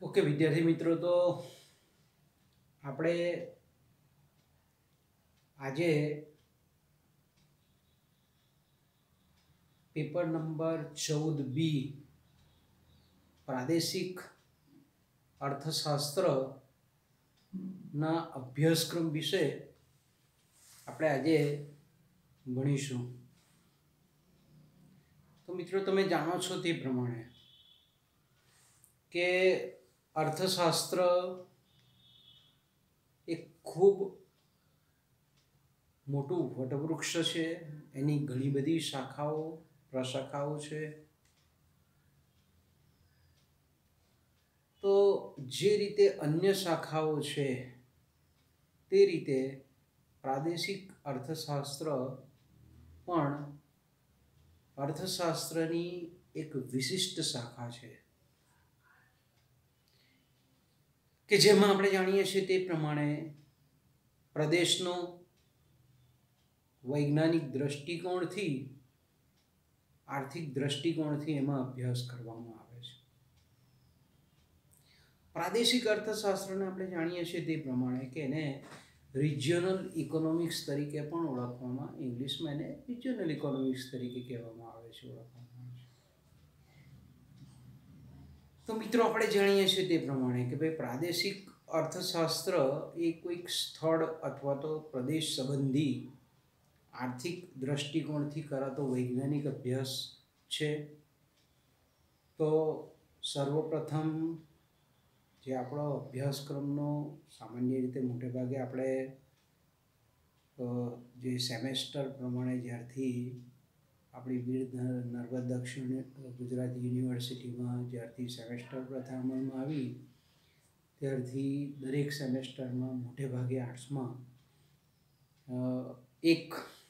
Okay વિદ્યાર્થી મિત્રો, તો આપણે આજે પેપર નંબર 14B પ્રાદેશિક અર્થશાસ્ત્રના અભ્યાસક્રમ વિશે આપણે આજે ભણીશું. તો મિત્રો, તમે જાણો છો તે પ્રમાણે કે અર્થશાસ્ત્ર એક ખૂબ મોટું વટવૃક્ષ છે. એની ઘણી બધી શાખાઓ પ્રશાખાઓ છે. તો જે રીતે અન્ય શાખાઓ છે તે રીતે પ્રાદેશિક અર્થશાસ્ત્ર પણ અર્થશાસ્ત્રની એક વિશિષ્ટ શાખા છે કે જેમાં આપણે જાણીએ છીએ તે પ્રમાણે પ્રદેશનો વૈજ્ઞાનિક દ્રષ્ટિકોણથી આર્થિક દ્રષ્ટિકોણથી એમાં અભ્યાસ કરવામાં આવે છે. પ્રાદેશિક અર્થશાસ્ત્રને આપણે જાણીએ છીએ તે પ્રમાણે કે એને રિજિયોનલ ઇકોનોમિક્સ તરીકે પણ ઓળખવામાં, ઇંગ્લિશમાં એને રિજિયોનલ ઇકોનોમિક્સ તરીકે કહેવામાં આવે છે, ઓળખવામાં આવે છે. તો મિત્રો, આપણે જાણીએ છીએ તે પ્રમાણે કે ભાઈ પ્રાદેશિક અર્થશાસ્ત્ર એ કોઈક સ્થળ અથવા તો પ્રદેશ સંબંધી આર્થિક દ્રષ્ટિકોણથી કરાતો વૈજ્ઞાનિક અભ્યાસ છે. તો સર્વપ્રથમ જે આપણો અભ્યાસક્રમનો સામાન્ય રીતે મોટે ભાગે આપણે જે સેમેસ્ટર પ્રમાણે જ્યારથી આપણી વીર નર્મદ દક્ષિણ ગુજરાત યુનિવર્સિટીમાં જ્યારથી સેમેસ્ટર પ્રથા અમલમાં આવી ત્યારથી દરેક સેમેસ્ટરમાં મોટે ભાગે આર્ટ્સમાં એક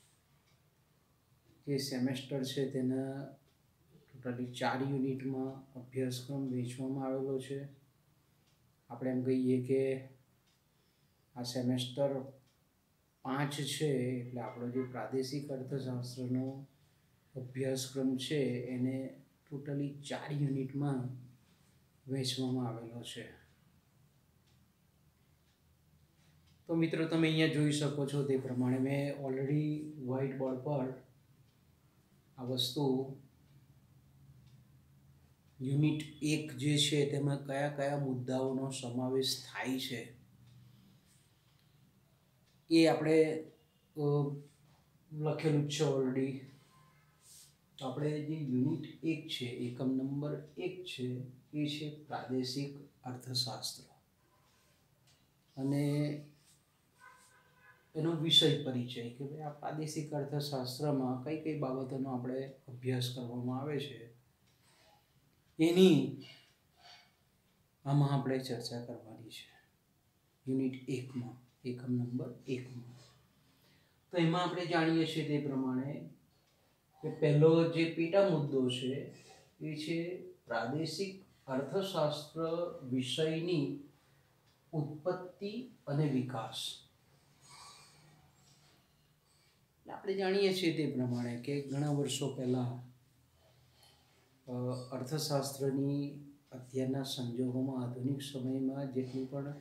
જે સેમેસ્ટર છે તેના ટોટલી 4 યુનિટમાં અભ્યાસક્રમ વહેંચવામાં આવેલો છે. આપણે એમ કહીએ કે આ સેમેસ્ટર 5 છે એટલે આપણો જે પ્રાદેશિક અર્થશાસ્ત્રનો અભ્યાસક્રમ છે એને ટોટલી 4 યુનિટમાં વહેંચવામાં આવેલો છે. તો મિત્રો, તમે અહીંયા જોઈ શકો છો તે પ્રમાણે મેં ઓલરેડી વ્હાઇટ બોર્ડ પર આ વસ્તુ યુનિટ 1 જે છે તેમાં કયા કયા મુદ્દાઓનો સમાવેશ થાય છે એ આપણે લખેલું જ છે ઓલરેડી. તો આપણે જે યુનિટ 1 છે, એકમ નંબર 1 છે, એ છે પ્રાદેશિક અર્થશાસ્ત્ર અને એનો વિષય પરિચય કે ભાઈ આ પ્રાદેશિક અર્થશાસ્ત્રમાં કઈ કઈ બાબતોનો આપણે અભ્યાસ કરવામાં આવે છે એની આમાં આપણે ચર્ચા કરવાની છે યુનિટ 1માં, એકમ નંબર 1માં. તો એમાં આપણે જાણીએ છીએ તે પ્રમાણે કે પહેલો જે પેટા મુદ્દો છે એ છે પ્રાદેશિક અર્થશાસ્ત્ર વિષયની ઉત્પત્તિ અને વિકાસ. આપણે જાણીએ છીએ તે પ્રમાણે કે ઘણા વર્ષો પહેલાં અર્થશાસ્ત્રની અત્યારના સંજોગોમાં આધુનિક સમયમાં જેટલી પણ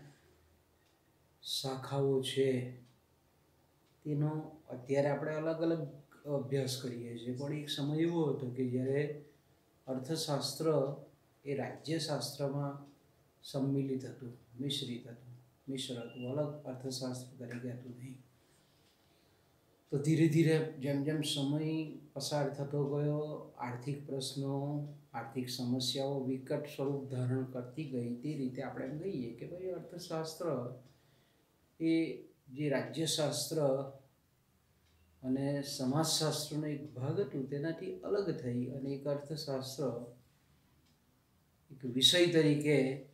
શાખાઓ છે તેનો અત્યારે આપણે અલગ અલગ અભ્યાસ કરીએ છીએ, પણ એક સમય એવો હતો કે જ્યારે અર્થશાસ્ત્ર એ રાજ્યશાસ્ત્રમાં સંમિલિત હતું, મિશ્ર હતું, અલગ અર્થશાસ્ત્ર તરીકે હતું નહીં. તો ધીરે ધીરે જેમ જેમ સમય પસાર થતો ગયો, આર્થિક પ્રશ્નો, આર્થિક સમસ્યાઓ વિકટ સ્વરૂપ ધારણ કરતી ગઈ, તે રીતે આપણે એમ કહીએ કે ભાઈ અર્થશાસ્ત્ર એ જે રાજ્યશાસ્ત્ર અને સમાજશાસ્ત્રનો એક ભાગ હતું તેનાથી અલગ થઈ અને એક અર્થશાસ્ત્ર એક વિષય તરીકે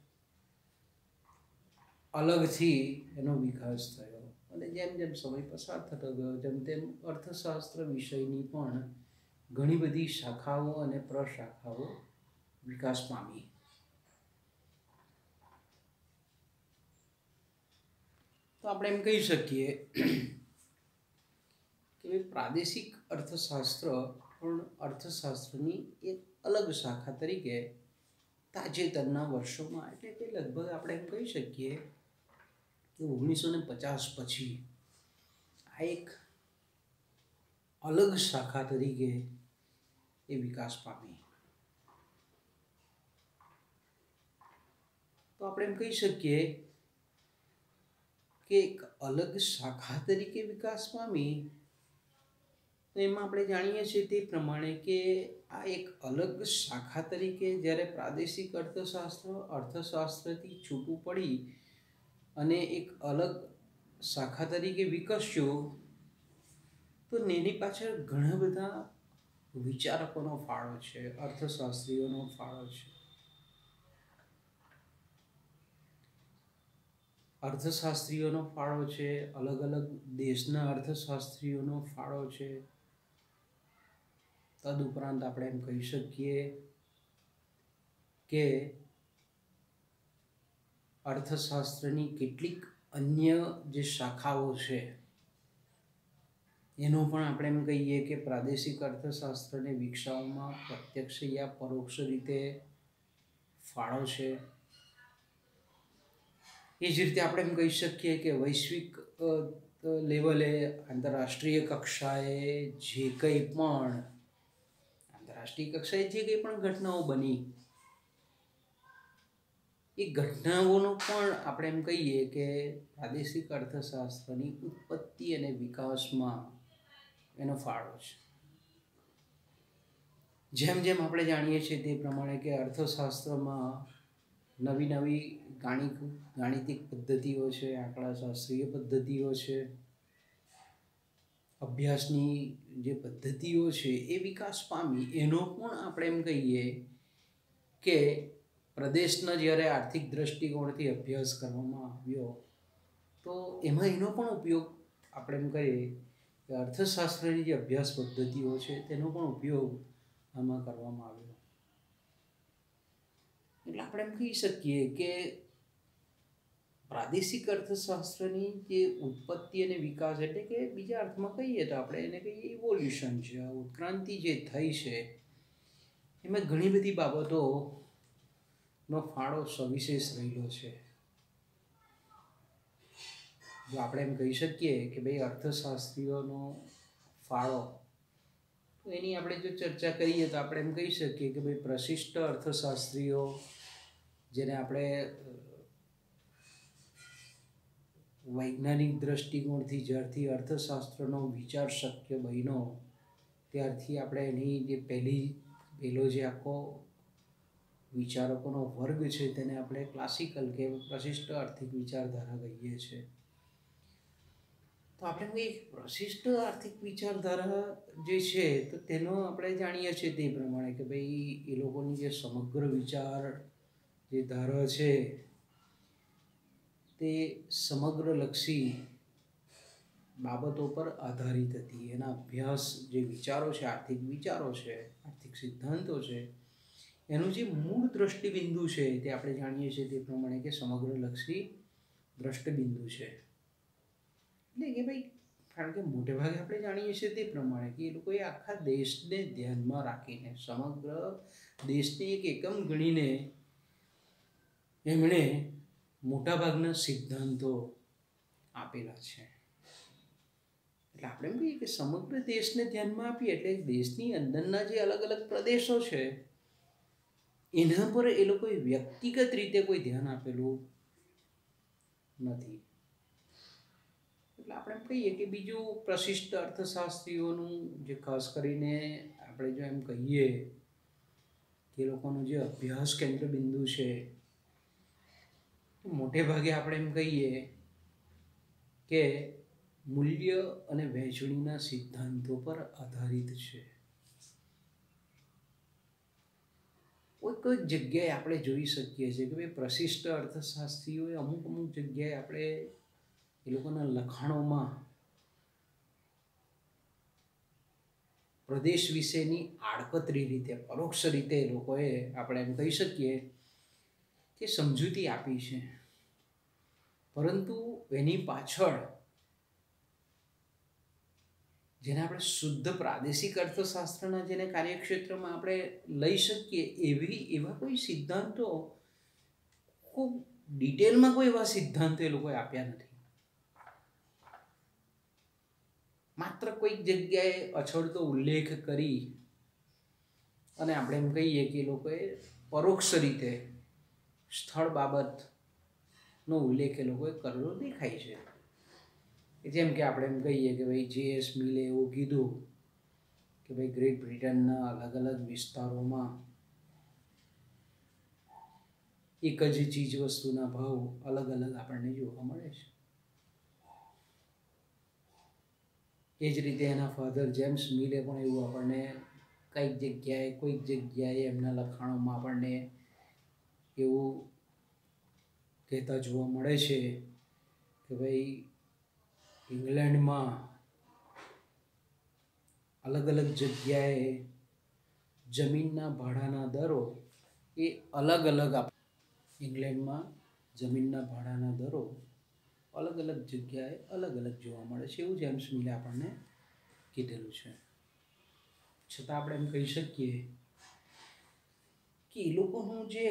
અલગથી એનો વિકાસ થયો. અને જેમ જેમ સમય પસાર થતો ગયો તેમ તેમ અર્થશાસ્ત્ર વિષયની પણ ઘણી બધી શાખાઓ અને પ્રશાખાઓ વિકાસ પામી. તો આપણે એમ કહી શકીએ કે પ્રાદેશિક અર્થશાસ્ત્ર પણ અર્થશાસ્ત્રની એક અલગ શાખા તરીકે તાજેતરના વર્ષોમાં, એટલે કે લગભગ આપણે એમ કહી શકીએ કે 1950 પછી આ એક અલગ શાખા તરીકે એ વિકાસ પામી. તો આપણે એમ કહી શકીએ કે એક અલગ શાખા તરીકે વિકાસ પામી. તો એમાં આપણે જાણીએ છીએ તે પ્રમાણે કે આ એક અલગ શાખા તરીકે જ્યારે પ્રાદેશિક અર્થશાસ્ત્રથી છૂટું પડી અને એક અલગ શાખા તરીકે વિકસ્યું, તો એની પાછળ ઘણા બધા વિચારકોનો ફાળો છે, અર્થશાસ્ત્રીઓનો ફાળો છે. અર્થશાસ્ત્રીઓનો ફાળો છે, અલગ અલગ દેશના અર્થશાસ્ત્રીઓનો ફાળો છે. તદુપરાંત આપણે એમ કહી શકીએ કે અર્થશાસ્ત્રની કેટલીક અન્ય જે શાખાઓ છે એનો પણ આપણે એમ કહીએ કે પ્રાદેશિક અર્થશાસ્ત્રને વિકસાવવામાં પ્રત્યક્ષ યા પરોક્ષ રીતે ફાળો છે. એ જ રીતે આપણે એમ કહી શકીએ કે વૈશ્વિક લેવલે, આંતરરાષ્ટ્રીય કક્ષાએ જે કંઈ પણ ઘટનાઓ બની, એ ઘટનાઓનો પણ આપણે એમ કહીએ કે પ્રાદેશિક અર્થશાસ્ત્રની ઉત્પત્તિ અને વિકાસમાં એનો ફાળો છે. જેમ જેમ આપણે જાણીએ છીએ તે પ્રમાણે કે અર્થશાસ્ત્રમાં નવી નવી ગાણિતિક પદ્ધતિઓ છે, આંકડાશાસ્ત્રીય પદ્ધતિઓ છે, અભ્યાસની જે પદ્ધતિઓ છે એ વિકાસ પામી. એનો પણ આપણે એમ કહીએ કે પ્રદેશના જ્યારે આર્થિક દ્રષ્ટિકોણથી અભ્યાસ કરવામાં આવ્યો, તો એમાં એનો પણ ઉપયોગ આપણે એમ કહીએ કે અર્થશાસ્ત્રની જે અભ્યાસ પદ્ધતિઓ છે તેનો પણ ઉપયોગ આમાં કરવામાં આવ્યો. એટલે આપણે એમ કહી શકીએ કે પ્રાદેશિક અર્થશાસ્ત્રની જે ઉત્પત્તિ અને વિકાસ, એટલે કે બીજા અર્થમાં કહીએ તો આપણે એને કહીએ ઇવોલ્યુશન છે, ઉત્ક્રાંતિ જે થઈ છે, એમાં ઘણી બધી બાબતોનો ફાળો સવિશેષ રહેલો છે. જો આપણે એમ કહી શકીએ કે ભાઈ અર્થશાસ્ત્રીઓનો ફાળો, તો એની આપણે જો ચર્ચા કરીએ તો આપણે એમ કહી શકીએ કે ભાઈ પ્રશિષ્ટ અર્થશાસ્ત્રીઓ, જેને આપણે વૈજ્ઞાનિક દ્રષ્ટિકોણથી જ્યારથી અર્થશાસ્ત્રનો વિચાર શક્ય બન્યો ત્યારથી આપણે એની જે પહેલો જે આખો વિચારકોનો વર્ગ છે તેને આપણે ક્લાસિકલ કે પ્રશિષ્ટ આર્થિક વિચારધારા કહીએ છીએ. તો આપણે કોઈ પ્રશિષ્ટ આર્થિક વિચારધારા જે છે તો તેનો આપણે જાણીએ છીએ તે પ્રમાણે કે ભાઈ એ લોકોની જે સમગ્ર વિચાર જે ધારા છે તે સમગ્રલક્ષી બાબતો પર આધારિત હતી. એના અભ્યાસ જે વિચારો છે, આર્થિક વિચારો છે, આર્થિક સિદ્ધાંતો છે, એનું જે મૂળ દ્રષ્ટિબિંદુ છે તે આપણે જાણીએ છીએ તે પ્રમાણે કે સમગ્રલક્ષી દ્રષ્ટિબિંદુ છે. એટલે કે ભાઈ, કારણ કે મોટે ભાગે આપણે જાણીએ છીએ તે પ્રમાણે કે એ લોકોએ આખા દેશને ધ્યાનમાં રાખીને, સમગ્ર દેશને એક એકમ ગણીને એમણે મોટાભાગના સિદ્ધાંતો આપેલા છે. એટલે આપણે એમ કહીએ કે સમગ્ર દેશને ધ્યાનમાં આપીએ એટલે દેશની અંદરના જે અલગ અલગ પ્રદેશો છે એના પર એ લોકોએ વ્યક્તિગત રીતે કોઈ ધ્યાન આપેલું નથી. એટલે આપણે એમ કહીએ કે બીજું પ્રશિષ્ટ અર્થશાસ્ત્રીઓનું જે ખાસ કરીને આપણે જો એમ કહીએ કે લોકોનું જે અભ્યાસ કેન્દ્ર બિંદુ છે, મોટે ભાગે આપણે એમ કહીએ કે મૂલ્ય અને વહેંચણીના સિદ્ધાંતો પર આધારિત છે. કોઈક જગ્યાએ આપણે જોઈ શકીએ છીએ કે ભાઈ પ્રશિષ્ટ અર્થશાસ્ત્રીઓએ અમુક જગ્યાએ આપણે એ લોકોના લખાણોમાં પ્રદેશ વિશેની આડકતરી રીતે, પરોક્ષ રીતે એ લોકોએ આપણે એમ કહી શકીએ કે સમજૂતી આપી છે. પરંતુ એની પાછળ જેને આપણે શુદ્ધ પ્રાદેશિક અર્થશાસ્ત્રના જેને કાર્યક્ષેત્રમાં આપણે લઈ શકીએ એવા કોઈ સિદ્ધાંતો ખૂબ ડિટેલમાં કોઈ એવા સિદ્ધાંતો એ લોકોએ આપ્યા નથી. માત્ર કોઈક જગ્યાએ અછડતો ઉલ્લેખ કરી અને આપણે એમ કહીએ કે એ લોકોએ પરોક્ષ રીતે સ્થળ બાબતનો ઉલ્લેખ એ લોકોએ કરેલો દેખાય છે. જેમ કે આપણે એમ કહીએ કે ભાઈ J.S. મિલે એવું કીધું કે ભાઈ ગ્રેટ બ્રિટનના અલગ અલગ વિસ્તારોમાં એક જ ચીજ વસ્તુના ભાવ અલગ અલગ આપણને જોવા મળે છે. એ જ રીતે એના ફાધર જેમ્સ મિલે પણ એવું આપણને કોઈક જગ્યાએ એમના લખાણોમાં આપણને એવું કહેતા જોવા મળે છે કે ભાઈ ઇંગ્લેન્ડમાં અલગ અલગ જગ્યાએ જમીનના ભાડાના દરો એ અલગ અલગ ઇંગ્લેન્ડમાં જમીનના ભાડાના દરો અલગ અલગ જગ્યાએ અલગ અલગ જોવા મળે છે એવું જેમ્સ મિલે આપણને કીધેલું છે. છતાં આપણે એમ કહી શકીએ કે એ લોકોનું જે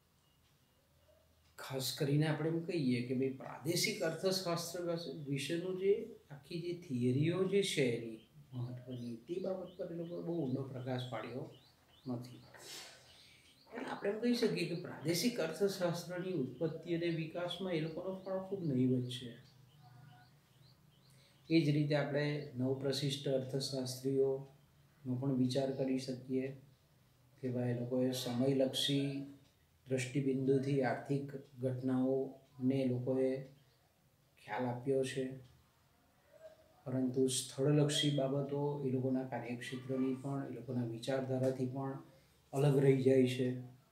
ખાસ કરીને આપણે એમ કહીએ કે ભાઈ પ્રાદેશિક અર્થશાસ્ત્ર વિશેનું જે આખી જે થિયરીઓ જે છે એની મહત્વની તે બાબત પર એ લોકોએ બહુ ઊંડો પ્રકાશ પાડ્યો નથી. એટલે આપણે એમ કહી શકીએ કે પ્રાદેશિક અર્થશાસ્ત્રની ઉત્પત્તિ અને વિકાસમાં એ લોકોનો ફાળો ખૂબ નહીવત છે. એ જ રીતે આપણે નવપ્રશિષ્ટ અર્થશાસ્ત્રીઓનો પણ વિચાર કરી શકીએ કે ભાઈ એ લોકોએ સમયલક્ષી દૃષ્ટિબિંદુથી આર્થિક ઘટનાઓને લોકોએ ખ્યાલ આપ્યો છે, પરંતુ સ્થળલક્ષી બાબતો એ લોકોના કાર્યક્ષેત્રની પણ એ લોકોના વિચારધારાથી પણ અલગ રહી જાય છે.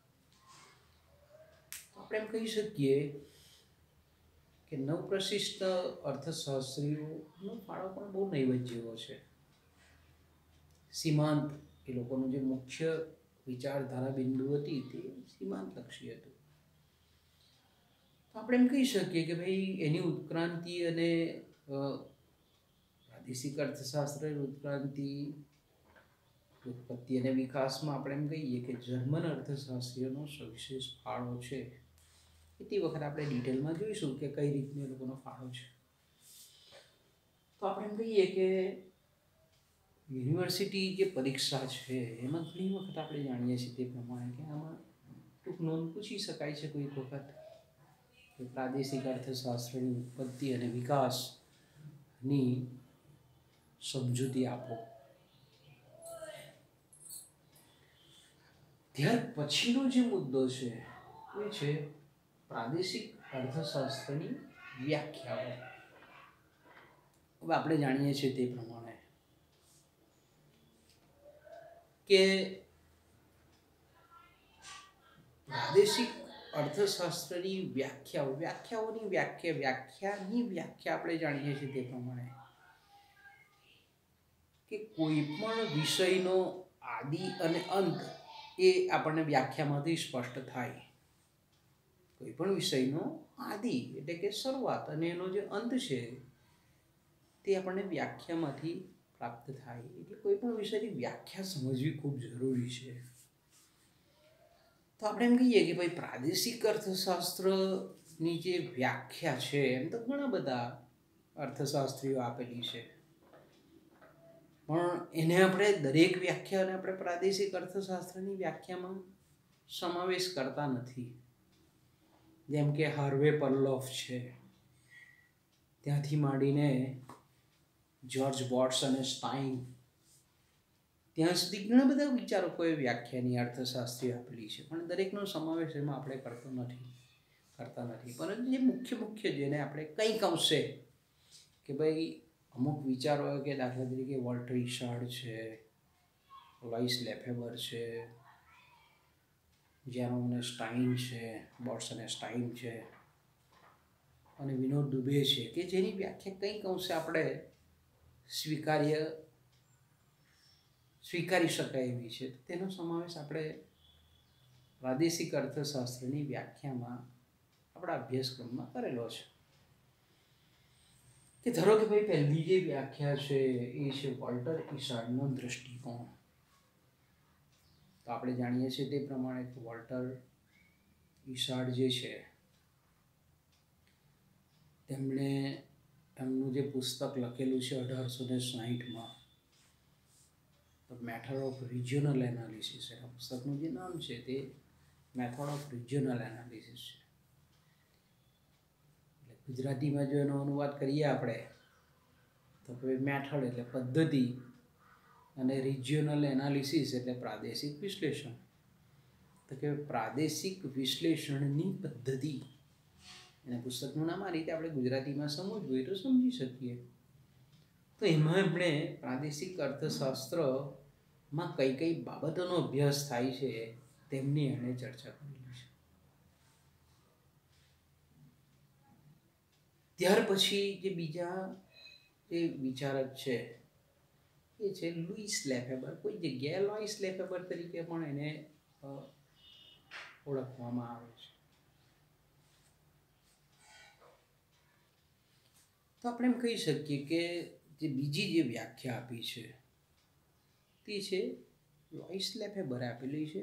આપણે એમ કહી શકીએ કે નવપ્રશિષ્ટ અર્થશાસ્ત્રીઓનો ફાળો પણ બહુ નહીવત જેવો છે. સીમાંત એ લોકોનું જે મુખ્ય વિચારધારા બિંદુ હતી તે સીમાંતલક્ષી હતું. તો આપણે એમ કહી શકીએ કે ભાઈ એની ઉત્ક્રાંતિ અને પ્રાદેશિક અર્થશાસ્ત્રની ઉત્પત્તિ અને વિકાસમાં આપણે એમ કહીએ કે જર્મન અર્થશાસ્ત્રીઓનો સવિશેષ ફાળો છે. તે વખત આપણે ડિટેલમાં જોઈશું કે કઈ રીતનો એ લોકોનો ફાળો છે. તો આપણે એમ કહીએ કે યુનિવર્સિટી જે પરીક્ષા છે એમાં ઘણી વખત આપણે જાણીએ છીએ તે પ્રમાણે કે આમાં ટૂંક નોંધ પૂછી શકાય છે કોઈક વખત કે પ્રાદેશિક અર્થશાસ્ત્રની ઉત્પત્તિ અને વિકાસની સમજૂતી આપો. ત્યાર પછીનો જે મુદ્દો છે એ છે પ્રાદેશિક અર્થશાસ્ત્રની વ્યાખ્યાઓ. હવે આપણે જાણીએ છીએ તે પ્રમાણે કે પ્રાદેશિક અર્થશાસ્ત્રની વ્યાખ્યાની વ્યાખ્યા આપણે જાણીએ છીએ તે પ્રમાણે કે કોઈ પણ વિષયનો આદિ અને અંત એ આપણને વ્યાખ્યામાંથી સ્પષ્ટ થાય. કોઈ પણ વિષયનો આદિ એટલે કે શરૂઆત અને એનો જે અંત છે તે આપણને વ્યાખ્યામાંથી પ્રાપ્ત થાય. એટલે કોઈ પણ વિષયની વ્યાખ્યા સમજવી ખૂબ જરૂરી છે. તો આપણે એમ કહીએ કે ભાઈ પ્રાદેશિક અર્થશાસ્ત્રની જે વ્યાખ્યા છે એમ તો ઘણા બધા અર્થશાસ્ત્રીઓ આપેલી છે, પણ એને આપણે દરેક વ્યાખ્યાને આપણે પ્રાદેશિક અર્થશાસ્ત્રની વ્યાખ્યામાં સમાવેશ કરતા નથી. જેમ કે હાર્વે પર્લોફ છે, ત્યાંથી માંડીને જ્યોર્જ બોટ્સ અને સ્ટાઇન, ત્યાં સુધી ઘણા બધા વિચારકોએ વ્યાખ્યાની અર્થશાસ્ત્રી આપેલી છે, પણ દરેકનો સમાવેશ એમાં આપણે કરતા નથી. પરંતુ જે મુખ્ય જેને આપણે કંઈક અંશે કે ભાઈ અમુક વિચારો કે દાખલા તરીકે વોલ્ટર ઇશાર્ડ છે, લોઇસ લેફેબર છે, જેરોમ અને સ્ટાઇન છે, બોટ્સ અને સ્ટાઇન છે અને વિનોદ દુબે છે કે જેની વ્યાખ્યા કંઈક અંશે આપણે સ્વીકારી શકાય એવી છે. તેનો સમાવેશ આપણે પ્રાદેશિક અર્થશાસ્ત્રની વ્યાખ્યામાં આપણા અભ્યાસક્રમમાં કરેલો છે. કે ધારો કે ભાઈ પહેલી જે વ્યાખ્યા છે એ છે વોલ્ટર ઇસાર્ડનો દૃષ્ટિકોણ. તો આપણે જાણીએ છીએ તે પ્રમાણે કે વોલ્ટર ઇસાર્ડ જે છે તેમણે એમનું જે પુસ્તક લખેલું છે 1860માં, તો મેથડ ઓફ રિજિયોનલ એનાલિસિસ, એના પુસ્તકનું જે નામ છે તે મેથડ ઓફ રિજિયોનલ એનાલિસિસ છે. એટલે ગુજરાતીમાં જો એનો અનુવાદ કરીએ આપણે તો ભાઈ મેથડ એટલે પદ્ધતિ અને રિજિયોનલ એનાલિસિસ એટલે પ્રાદેશિક વિશ્લેષણ. તો કે પ્રાદેશિક વિશ્લેષણની પદ્ધતિ, એના પુસ્તકનું નામ આ રીતે આપણે ગુજરાતીમાં સમજવું હોય તો સમજી શકીએ. તો એમાં આપણે પ્રાદેશિક અર્થશાસ્ત્રમાં કઈ કઈ બાબતોનો અભ્યાસ થાય છે તેમની એણે ચર્ચા કરેલી છે. ત્યાર પછી જે બીજા જે વિચારક છે એ છે લુઈસ લેફેબર. કોઈ જગ્યાએ લોઈસ લેફેબર તરીકે પણ એને ઓળખવામાં આવે છે. તો આપણે એમ કહી શકીએ કે જે બીજી જે વ્યાખ્યા આપી છે તે છે લોઈસ લેફેબરે આપેલી છે.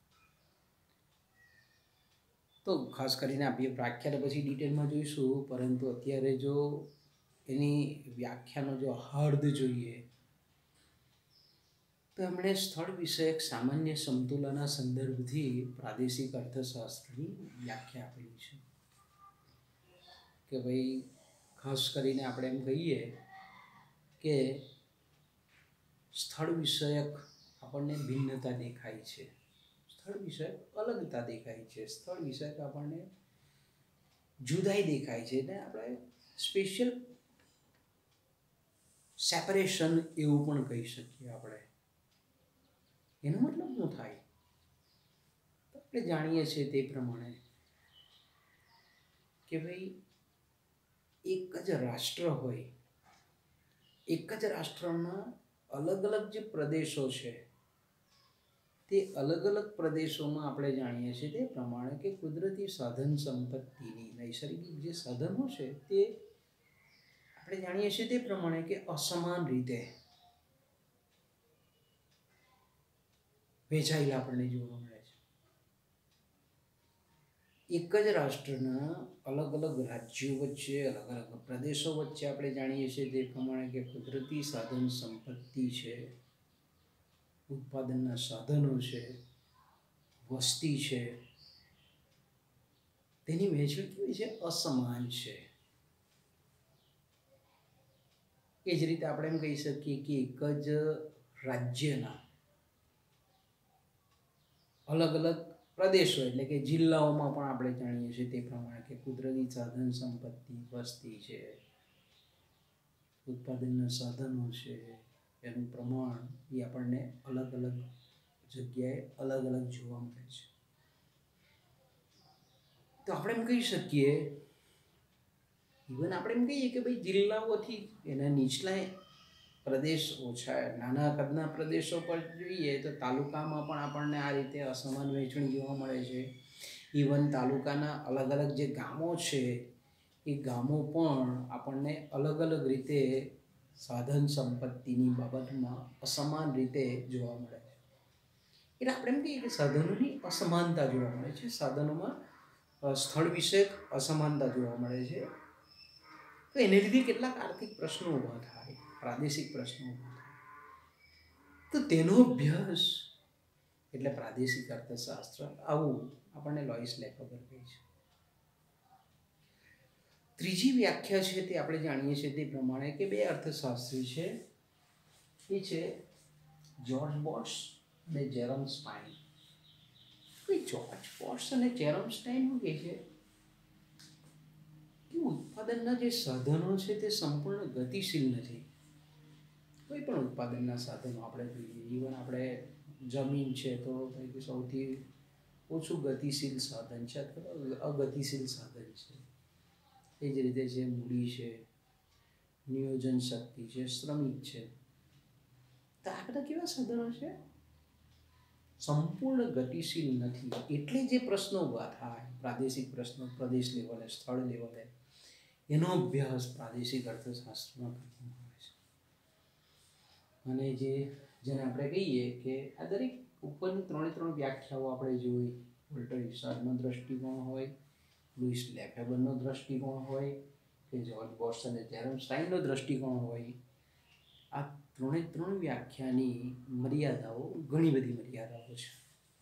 તો ખાસ કરીને આપીએ વ્યાખ્યા તો પછી ડિટેલમાં જોઈશું, પરંતુ અત્યારે જો એની વ્યાખ્યાનો જો અર્થ જોઈએ તો એમણે સ્થળ વિષયક સામાન્ય સમતુલાના સંદર્ભથી પ્રાદેશિક અર્થશાસ્ત્રની વ્યાખ્યા આપેલી છે. કે ભાઈ ખાસ કરીને આપણે એમ કહીએ કે સ્થળ વિષયક આપણને ભિન્નતા દેખાય છે, સ્થળ વિષયક અલગતા દેખાય છે, સ્થળ વિષયક આપણને જુદાઈ દેખાય છે, એટલે આપણે સ્પેશિયલ સેપરેશન એવું પણ કહી શકીએ આપણે. એનો મતલબ શું થાય? તો આપણે જાણીએ છીએ તે પ્રમાણે કે ભાઈ એક જ રાષ્ટ્ર હોય, એક જ રાષ્ટ્રના અલગ અલગ જે પ્રદેશો છે તે અલગ અલગ પ્રદેશોમાં આપણે જાણીએ છીએ તે પ્રમાણે કે કુદરતી સાધન સંપત્તિની નૈસર્ગિક જે સાધનો છે તે આપણે જાણીએ છીએ તે પ્રમાણે કે અસમાન રીતે વહેંચાયેલા આપણને જોવા મળે છે. એક જ રાષ્ટ્રના અલગ અલગ રાજ્યો વચ્ચે, અલગ અલગ પ્રદેશો વચ્ચે આપણે જાણીએ છીએ તે પ્રમાણે કે કુદરતી સાધન સંપત્તિ છે, ઉત્પાદનના સાધનો છે, વસ્તી છે, તેની વહેંચણી કેવી છે? અસમાન છે. એ જ રીતે આપણે એમ કહી શકીએ કે એક જ રાજ્યના અલગ અલગ પ્રદેશો એટલે કે જિલ્લાઓમાં પણ આપણે જાણીએ છીએ તે પ્રમાણે કે કુદરતી સાધન સંપત્તિ, વસ્તી છે, ઉત્પાદનના સાધનો છે, એનું પ્રમાણ એ આપણને અલગ અલગ જગ્યાએ અલગ અલગ જોવા મળે છે. તો આપણે એમ કહી શકીએ, ઇવન આપણે એમ કહીએ કે ભાઈ જિલ્લાઓથી એના નીચલા પ્રદેશ ઓછા નાના કદના પ્રદેશો પર જોઈએ તો તાલુકામાં પણ આપણને આ રીતે અસમાન વહેંચણી જોવા મળે છે. ઇવન તાલુકાના અલગ અલગ જે ગામો છે એ ગામો પણ આપણને અલગ અલગ રીતે સાધન સંપત્તિની બાબતમાં અસમાન રીતે જોવા મળે છે. એટલે આપણે એમ કહીએ કે સાધનોની અસમાનતા જોવા મળે છે, સાધનોમાં સ્થળ વિષયક અસમાનતા જોવા મળે છે. તો એને લીધે કેટલાક આર્થિક પ્રશ્નો ઊભા થાય, પ્રાદેશિક પ્રશ્નો ઊભા થાય. તો તેનો અભ્યાસ એટલે પ્રાદેશિક અર્થશાસ્ત્ર, આવું આપણને લોઈસ લેફેબર કહે છે. ત્રીજી વ્યાખ્યા છે તે આપણે જાણીએ છીએ તે પ્રમાણે કે બે અર્થશાસ્ત્રી છે, એ છે જ્યોર્જ બોટ્સ અને જેરમ સ્પાઇન. જ્યોર્જ બોટ્સ અને જેરમ સ્પાઇન શું કહે છે કે ઉત્પાદનના જે સાધનો છે તે સંપૂર્ણ ગતિશીલ નથી. કોઈ પણ ઉત્પાદનના સાધનો આપણે જોઈએ, ઇવન આપણે જમીન છે તો સૌથી ઓછું ગતિશીલ સાધન છે અથવા અગતિશીલ સાધન છે. એ જ રીતે જે મૂડી છે, નિયોજન શક્તિ છે, શ્રમિક છે, તો આ બધા કેવા સાધનો છે? સંપૂર્ણ ગતિશીલ નથી. એટલે જે પ્રશ્નો ઊભા થાય પ્રાદેશિક પ્રશ્નો, પ્રદેશ લેવલે, સ્થળ લેવલે, એનો અભ્યાસ પ્રાદેશિક અર્થશાસ્ત્રમાં કરવામાં આવે છે. અને જેને આપણે કહીએ કે આ દરેક ઉપરની ત્રણ વ્યાખ્યાઓ આપણે જોઈ, વોલ્ટર ઇસાર્ડનો દ્રષ્ટિકોણ હોય, લુઈસ લેફેબરનો દ્રષ્ટિકોણ હોય, કે જ્યોર્જ બોસ અને જેરોમ સ્ટાઇનનો દ્રષ્ટિકોણ હોય, આ ત્રણ વ્યાખ્યાની મર્યાદાઓ, ઘણી બધી મર્યાદાઓ છે.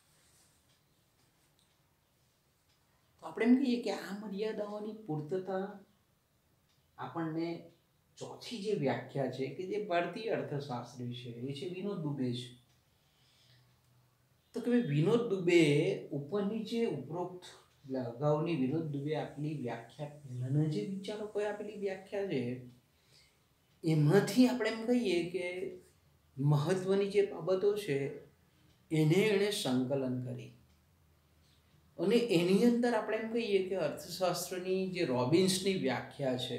તો આપણે એમ કહીએ કે આ મર્યાદાઓની પૂર્તતા આપણને ચોથી જે વ્યાખ્યા છે કે જે ભારતીય અર્થશાસ્ત્રી છે એ છે વિનોદ દુબે છે. તો કે વિનોદ દુબે ઉપરની જે ઉપરોક્ત અગાઉની વિનોદ દુબે આપેલી વ્યાખ્યા, પહેલાના જે વિચારકોએ આપેલી વ્યાખ્યા છે, એમાંથી આપણે એમ કહીએ કે મહત્વની જે બાબતો છે એણે સંકલન કરી. અને એની અંદર આપણે એમ કહીએ કે અર્થશાસ્ત્રની જે રોબિન્સની વ્યાખ્યા છે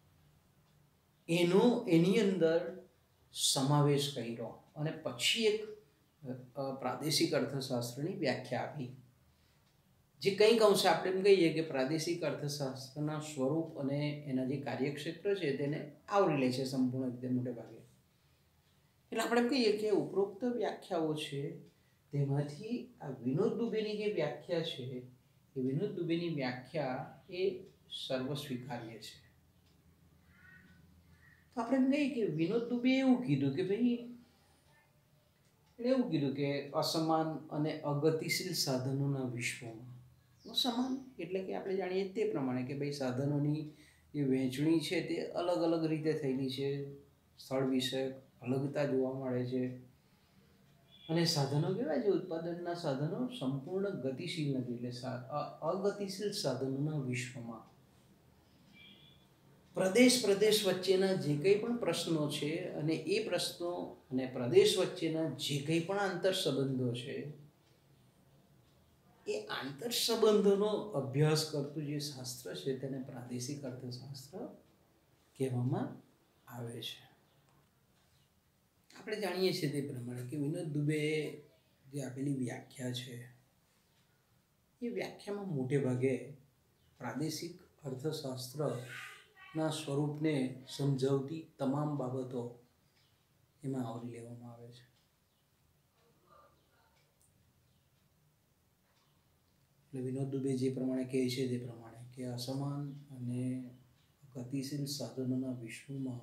એની અંદર સમાવેશ કર્યો અને પછી એક પ્રાદેશિક અર્થશાસ્ત્રની વ્યાખ્યા આપી, જે કંઈક અંશે આપણે એમ કહીએ કે પ્રાદેશિક અર્થશાસ્ત્રના સ્વરૂપ અને એના જે કાર્યક્ષેત્ર છે તેને આવરી લે છે સંપૂર્ણ રીતે, મોટે ભાગે. એટલે આપણે એમ કહીએ કે ઉપરોક્ત વ્યાખ્યાઓ છે તેમાંથી આ વિનોદ દુબેની જે વ્યાખ્યા છે એ વિનોદ દુબેની વ્યાખ્યા એ સર્વસ્વીકાર્ય છે. તો આપણે એમ કહીએ કે વિનોદ દુબે એવું કીધું કે અસમાન અને અગતિશીલ સાધનોના વિશ્વમાં, અસમાન એટલે કે આપણે જાણીએ તે પ્રમાણે કે ભાઈ સાધનોની જે વહેંચણી છે તે અલગ અલગ રીતે થયેલી છે, સ્થળ વિષયક અલગતા જોવા મળે છે. અને સાધનો કેવા છે, ઉત્પાદનના સાધનો સંપૂર્ણ ગતિશીલ નથી. એટલે અગતિશીલ સાધનોના વિશ્વમાં પ્રદેશ વચ્ચેના જે કંઈ પણ પ્રશ્નો છે અને એ પ્રશ્નો અને પ્રદેશ વચ્ચેના જે કંઈ પણ આંતર સંબંધો છે એ આંતર સંબંધોનો અભ્યાસ કરતું જે શાસ્ત્ર છે તેને પ્રાદેશિક અર્થશાસ્ત્ર કહેવામાં આવે છે. આપણે જાણીએ છીએ તે પ્રમાણે કે વિનોદ દુબે જે આપેલી વ્યાખ્યા છે એ વ્યાખ્યામાં મોટે ભાગે પ્રાદેશિક અર્થશાસ્ત્રના સ્વરૂપને સમજાવતી તમામ બાબતો એમાં આવરી લેવામાં આવે છે. એટલે વિનોદ દુબે જે પ્રમાણે કહે છે તે પ્રમાણે કે અસમાન અને ગતિશીલ સાધનોના વિશ્વમાં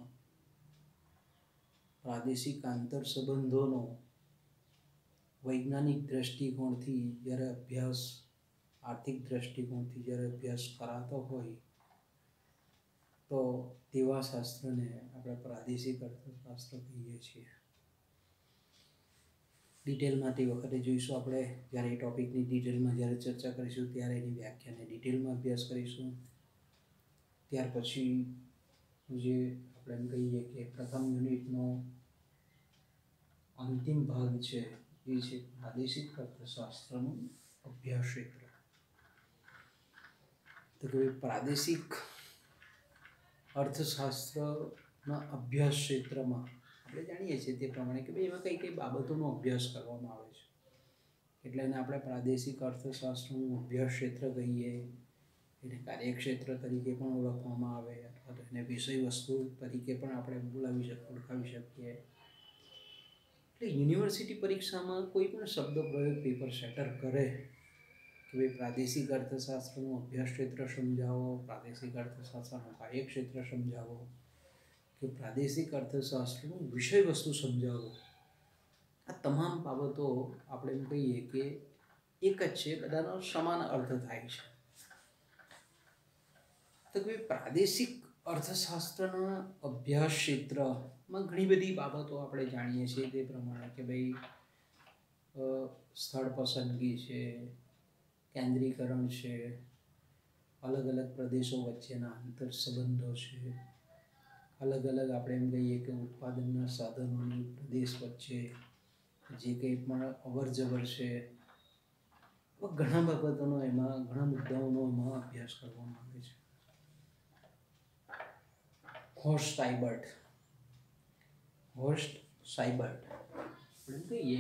પ્રાદેશિક આંતર સંબંધોનો વૈજ્ઞાનિક દ્રષ્ટિકોણથી જ્યારે અભ્યાસ, આર્થિક દ્રષ્ટિકોણથી જ્યારે અભ્યાસ કરાતો હોય તો તેવા શાસ્ત્રને આપણે પ્રાદેશિક અર્થશાસ્ત્ર કહીએ છીએ. ડિટેલમાં તે વખતે જોઈશું આપણે, જ્યારે એ ટોપિકની ડિટેલમાં જ્યારે ચર્ચા કરીશું ત્યારે એની વ્યાખ્યાને ડિટેલમાં અભ્યાસ કરીશું. ત્યાર પછી જે આપણે એમ કહીએ કે પ્રથમ યુનિટનો અંતિમ ભાગ છે એ છે પ્રાદેશિક અર્થશાસ્ત્રનું અભ્યાસ ક્ષેત્ર. તો કે પ્રાદેશિક અર્થશાસ્ત્રના અભ્યાસ ક્ષેત્રમાં આપણે જાણીએ છીએ તે પ્રમાણે કે ભાઈ એમાં કઈ કઈ બાબતોનો અભ્યાસ કરવામાં આવે છે. એટલે એને આપણે પ્રાદેશિક અર્થશાસ્ત્રનું અભ્યાસ ક્ષેત્ર કહીએ, એને કાર્યક્ષેત્ર તરીકે પણ ઓળખવામાં આવે, અથવા તો એને વિષય વસ્તુ તરીકે પણ આપણે ઓળખાવી શકીએ. એટલે યુનિવર્સિટી પરીક્ષામાં કોઈ પણ શબ્દ પ્રયોગ પેપર સેટર કરે કે ભાઈ પ્રાદેશિક અર્થશાસ્ત્રનું અભ્યાસ ક્ષેત્ર સમજાવો, પ્રાદેશિક અર્થશાસ્ત્રનું કાર્યક્ષેત્ર સમજાવો, કે પ્રાદેશિક અર્થશાસ્ત્રનું વિષય વસ્તુ સમજાવો, આ તમામ બાબતો આપણે એમ કહીએ કે એક જ છે, બધાનો સમાન અર્થ થાય છે. તો કે પ્રાદેશિક અર્થશાસ્ત્રના અભ્યાસ ક્ષેત્રમાં ઘણી બધી બાબતો આપણે જાણીએ છીએ તે પ્રમાણે કે ભાઈ સ્થળ પસંદગી છે, કેન્દ્રીકરણ છે, અલગ અલગ પ્રદેશો વચ્ચેના આંતર સંબંધો છે, અલગ અલગ આપણે એમ કહીએ કે ઉત્પાદનના સાધનોની પ્રદેશ વચ્ચે જે કંઈ પણ અવર જવર છે, ઘણા બાબતોનો એમાં, ઘણા મુદ્દાઓનો એમાં અભ્યાસ કરવામાં આવે છે. હોર્સ્ટ સાઈબર્ટ આપણે કહીએ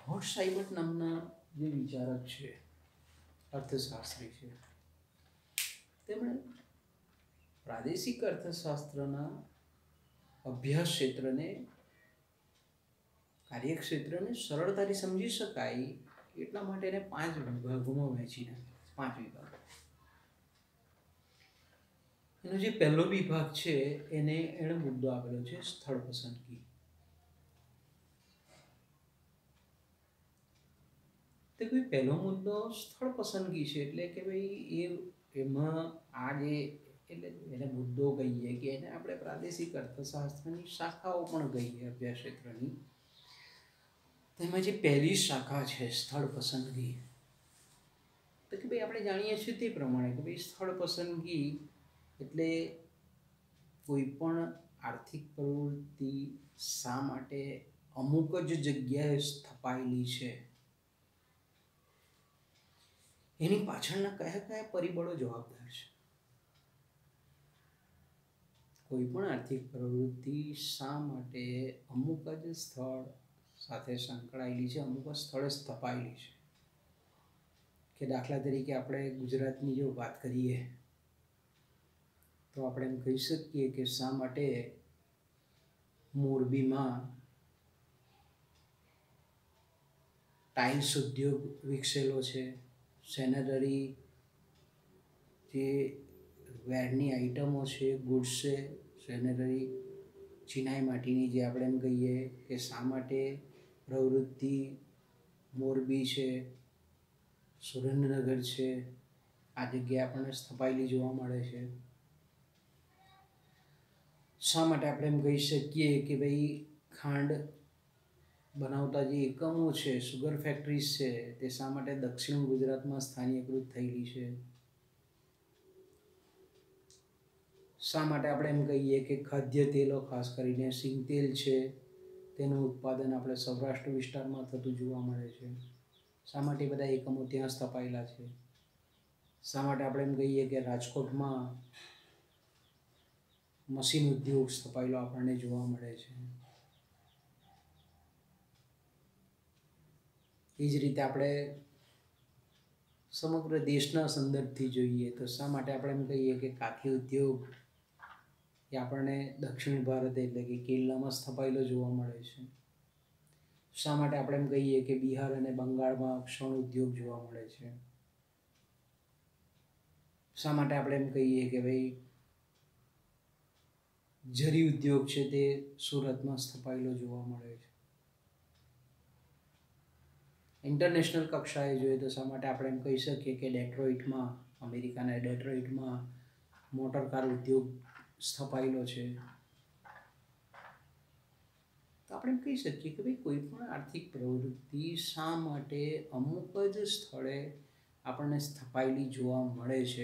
રોબર્ટ સાયમન નામના જે વિચારક છે, અર્થશાસ્ત્રી છે, તેમણે પ્રાદેશિક અર્થશાસ્ત્રના અભ્યાસ ક્ષેત્રને, કાર્યક્ષેત્રને સરળતાથી સમજી શકાય એટલા માટે એને 5 વિભાગોમાં વહેંચી નાખ્યા. 5 વિભાગ. એનો જે પહેલો વિભાગ છે એણે મુદ્દો આપેલો છે સ્થળ પસંદગી. તો કોઈ પહેલો મુદ્દો સ્થળ પસંદગી છે, એટલે કે ભાઈ એમાં આ જે, એટલે એને મુદ્દો કહીએ કે એને આપણે પ્રાદેશિક અર્થશાસ્ત્રની શાખાઓ પણ કહીએ અભ્યાસ ક્ષેત્રની. તેમાં જે પહેલી શાખા છે સ્થળ પસંદગી, તો કે ભાઈ આપણે જાણીએ છીએ તે પ્રમાણે કે ભાઈ સ્થળ પસંદગી એટલે કોઈ પણ આર્થિક પ્રવૃત્તિ શા માટે અમુક જ જગ્યાએ સ્થપાયેલી છે, એની પાછળના કયા કયા પરિબળો જવાબદાર છે. કોઈ પણ આર્થિક પ્રવૃત્તિ શા માટે અમુક જ સ્થળ સાથે સંકળાયેલી છે, અમુક જ સ્થળે સ્થપાયેલી છે. કે દાખલા તરીકે આપણે ગુજરાતની જો વાત કરીએ તો આપણે એમ કહી શકીએ કે શા માટે મોરબીમાં ટાઇલ્સ ઉદ્યોગ વિકસેલો છે, સેનેટરી જે વેરની આઇટમો છે, ગુડ્સ છે, સેનેટરી ચિનાઈ માટીની જે આપણે એમ કહીએ કે શા માટે પ્રવૃત્તિ મોરબી છે, સુરેન્દ્રનગર છે, આ જગ્યાએ આપણને સ્થપાયેલી જોવા મળે છે. શા માટે આપણે એમ કહી શકીએ કે ભાઈ ખાંડ બનાવતા જે એકમો છે, સુગર ફેક્ટરીઝ છે, તે શા માટે દક્ષિણ ગુજરાતમાં સ્થાનીયકૃત થયેલી છે. શા માટે આપણે એમ કહીએ કે ખાદ્ય તેલો, ખાસ કરીને સિંગ તેલ છે, તેનું ઉત્પાદન આપણે સૌરાષ્ટ્ર વિસ્તારમાં થતું જોવા મળે છે. શા માટે બધા એકમો ત્યાં સ્થપાયેલા છે. શા માટે આપણે એમ કહીએ કે રાજકોટમાં મશીન ઉદ્યોગ સ્થપાયેલો આપણને જોવા મળે છે. એ જ રીતે આપણે સમગ્ર દેશના સંદર્ભથી જોઈએ તો શા માટે આપણે એમ કહીએ કે કાથી ઉદ્યોગ એ આપણને દક્ષિણ ભારત એટલે કે કેરળમાં સ્થપાયેલો જોવા મળે છે. શા માટે આપણે એમ કહીએ કે બિહાર અને બંગાળમાં ક્ષણ ઉદ્યોગ જોવા મળે છે. શા માટે આપણે એમ કહીએ કે ભાઈ જરી ઉદ્યોગ છે તે સુરતમાં સ્થપાયેલો જોવા મળે છે. ઇન્ટરનેશનલ કક્ષાએ જોઈએ તો શા માટે આપણે એમ કહી શકીએ કે ડેટ્રોઇટમાં, અમેરિકાના ડેટ્રોઇટમાં મોટર કાર ઉદ્યોગ સ્થપાયેલો છે. તો આપણે એમ કહી શકીએ કે ભાઈ કોઈ પણ આર્થિક પ્રવૃત્તિ શા માટે અમુક જ સ્થળે આપણને સ્થપાયેલી જોવા મળે છે,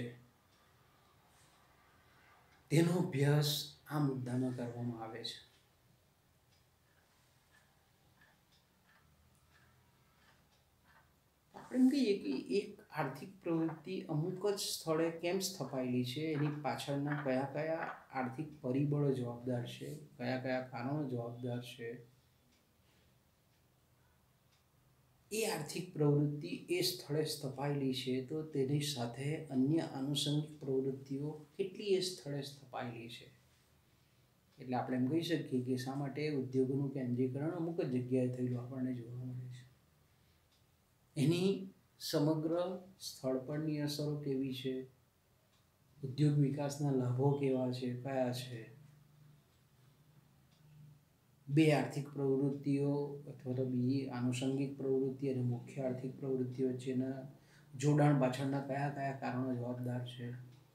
તેનો અભ્યાસ આ મુદ્દામાં કરવામાં આવે છે. આપણે એમ કહીએ કે એક આર્થિક પ્રવૃત્તિ અમુક જ સ્થળે કેમ સ્થપાયેલી છે, એની પાછળના કયા કયા આર્થિક પરિબળો જવાબદાર છે, કયા કયા કારણો જવાબદાર છે. એ આર્થિક પ્રવૃત્તિ એ સ્થળે સ્થપાયેલી છે તો તેની સાથે અન્ય આનુષંગિક પ્રવૃત્તિઓ કેટલી એ સ્થળે સ્થપાયેલી છે. એટલે આપણે એમ કહી શકીએ કે શા માટે ઉદ્યોગોનું કેન્દ્રીકરણ અમુક જ જગ્યાએ થયેલું આપણને જોવા મળે છે. એની સમગ્ર સ્થળ પરની અસરો કેવી છે, ઉદ્યોગ વિકાસના લાભો કેવા છે, કયા છે. બે આર્થિક પ્રવૃત્તિઓ અથવા તો બીજી આનુષંગિક પ્રવૃત્તિ અને મુખ્ય આર્થિક પ્રવૃત્તિ વચ્ચેના જોડાણ પાછળના કયા કયા કારણો જવાબદાર છે.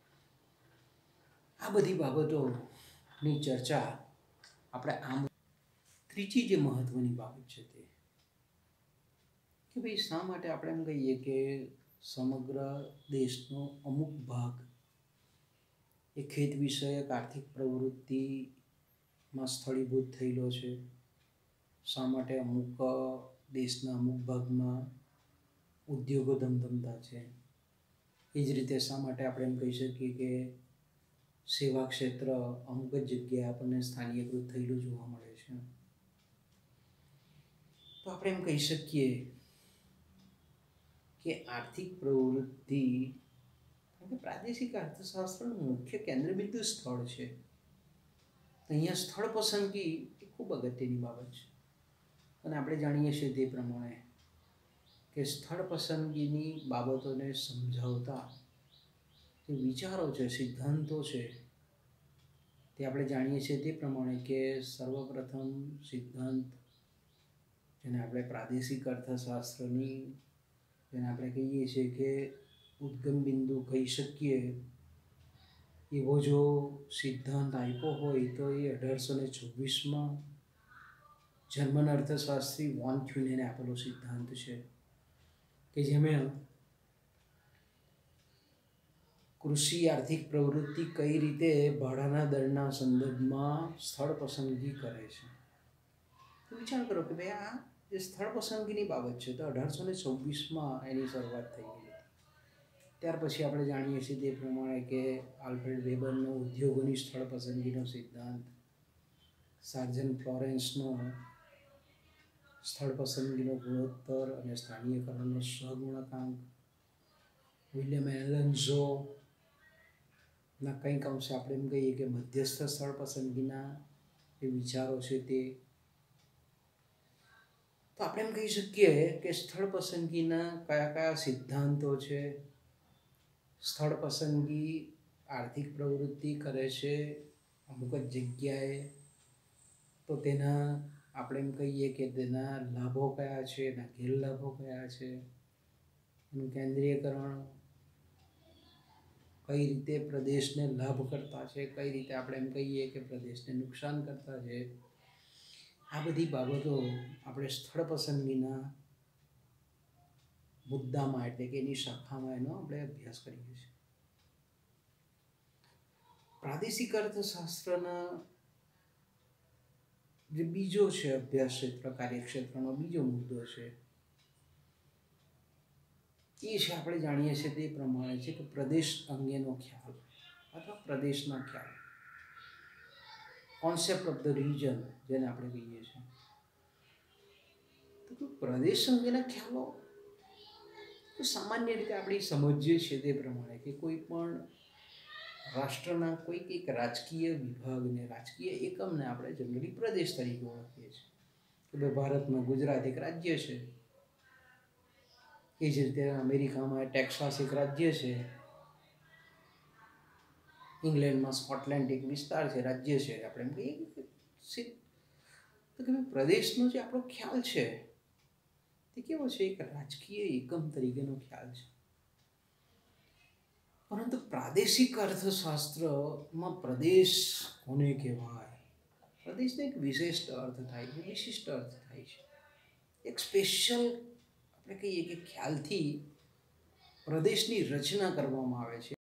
આ બધી બાબતોની ચર્ચા આપણે આમ. ત્રીજી જે મહત્વની બાબત છે તે કે ભાઈ શા માટે આપણે એમ કહીએ કે સમગ્ર દેશનો અમુક ભાગ એ ખેત વિષયક આર્થિક પ્રવૃત્તિમાં સ્થળીભૂત થયેલો છે. શા માટે અમુક દેશના અમુક ભાગમાં ઉદ્યોગો ધમધમતા છે. એ જ રીતે શા માટે આપણે એમ કહી શકીએ કે સેવા ક્ષેત્ર અમુક જ જગ્યાએ આપણને સ્થાનીયકૃત થયેલું જોવા મળે છે. તો તો આપણે એમ કહી શકીએ કે આર્થિક પ્રવૃત્તિ પ્રાદેશિક અર્થશાસ્ત્રનું મુખ્ય કેન્દ્રબિંદુ સ્થળ છે. અહીંયા સ્થળ પસંદગી એ ખૂબ અગત્યની બાબત છે. અને આપણે જાણીએ છીએ તે પ્રમાણે કે સ્થળ પસંદગીની બાબતોને સમજાવતા જે વિચારો છે, સિદ્ધાંતો છે, તે આપણે જાણીએ છીએ તે પ્રમાણે કે સર્વપ્રથમ સિદ્ધાંત જેને આપણે પ્રાદેશિક અર્થશાસ્ત્રની જેને આપણે કહીએ છીએ કે ઉદ્ગમ બિંદુ કહી શકીએ, એવો જો સિદ્ધાંત આપ્યો હોય તો એ 1826માં જર્મન અર્થશાસ્ત્રી વોન થ્યુનેને આપેલો સિદ્ધાંત છે કે જેમાં કૃષિ આર્થિક પ્રવૃત્તિ કઈ રીતે ભાડાના દરના સંદર્ભમાં સ્થળ પસંદગી કરે છે. તો વિચાર કરો કે ભાઈ આ જે સ્થળ પસંદગીની બાબત છે તો 1826માં એની શરૂઆત થઈ ગઈ. ત્યાર પછી આપણે જાણીએ છીએ તે પ્રમાણે કે આલ્ફ્રેડ વેબરનો ઉદ્યોગોની સ્થળ પસંદગીનો સિદ્ધાંત, સાર્જન્ટ ફ્લોરેન્સનો સ્થળ પસંદગીનો ગુણોત્તર અને સ્થાનીયકરણનો સહગુણકાંક, વિલિયમ એલન્ઝો ના કંઈક અંશે આપણે એમ કહીએ કે મધ્યસ્થ સ્થળ પસંદગીના જે વિચારો છે તે. તો આપણે એમ કહી શકીએ કે સ્થળ પસંદગીના કયા કયા સિદ્ધાંતો છે. સ્થળ પસંદગી આર્થિક પ્રવૃત્તિ કરે છે અમુક જ જગ્યાએ, તો તેના આપણે એમ કહીએ કે તેના લાભો કયા છે, એના ગેરલાભો કયા છે, એનું કેન્દ્રીયકરણ કઈ રીતે પ્રદેશને લાભ કરતા છે, કઈ રીતે આપણે એમ કહીએ કે પ્રદેશને નુકસાન કરતા છે. આ બધી બાબતો આપણે સ્થળ પસંદગીના મુદ્દામાં એટલે કે એની શાખામાં એનો આપણે અભ્યાસ કરીએ છીએ. પ્રાદેશિક અર્થશાસ્ત્રના જે બીજો છે અભ્યાસ ક્ષેત્ર, કાર્યક્ષેત્રનો બીજો મુદ્દો છે એ છે આપણે જાણીએ છીએ તે પ્રમાણે છે કે પ્રદેશ અંગેનો ખ્યાલ અથવા પ્રદેશના ખ્યાલ, કોન્સેપ્ટ ઓફ ધ રિજન જેને આપણે કહીએ છીએ. તો પ્રદેશ અંગેના ખ્યાલો તો સામાન્ય રીતે આપણે સમજીએ છીએ તે પ્રમાણે કે કોઈ પણ રાષ્ટ્રના કોઈક એક રાજકીય વિભાગને, રાજકીય એકમને આપણે જનરલી પ્રદેશ તરીકે ઓળખીએ છીએ. કે ભાઈ ભારતમાં ગુજરાત એક રાજ્ય છે, એ જ રીતે અમેરિકામાં ટેક્સાસ એક રાજ્ય છે, ઇંગ્લેન્ડમાં સ્કોટલેન્ડ એક વિસ્તાર છે, રાજ્ય છે. આપણે એમ કહીએ કે પ્રદેશનો જે આપણો ખ્યાલ છે તે કેવો છે? એક રાજકીય એકમ તરીકેનો ખ્યાલ છે. પરંતુ પ્રાદેશિક અર્થશાસ્ત્રમાં પ્રદેશ કોને કહેવાય? પ્રદેશનો એક વિશિષ્ટ અર્થ થાય છે, વિશિષ્ટ અર્થ થાય છે. એક સ્પેશિયલ આપણે કહીએ કે ખ્યાલથી પ્રદેશની રચના કરવામાં આવે છે.